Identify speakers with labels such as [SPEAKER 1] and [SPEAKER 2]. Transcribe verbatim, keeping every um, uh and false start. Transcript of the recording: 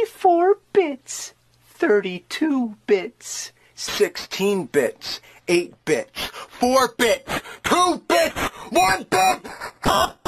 [SPEAKER 1] twenty-four bits, thirty-two bits,
[SPEAKER 2] sixteen bits, eight bits, four bits, two bits, one bit!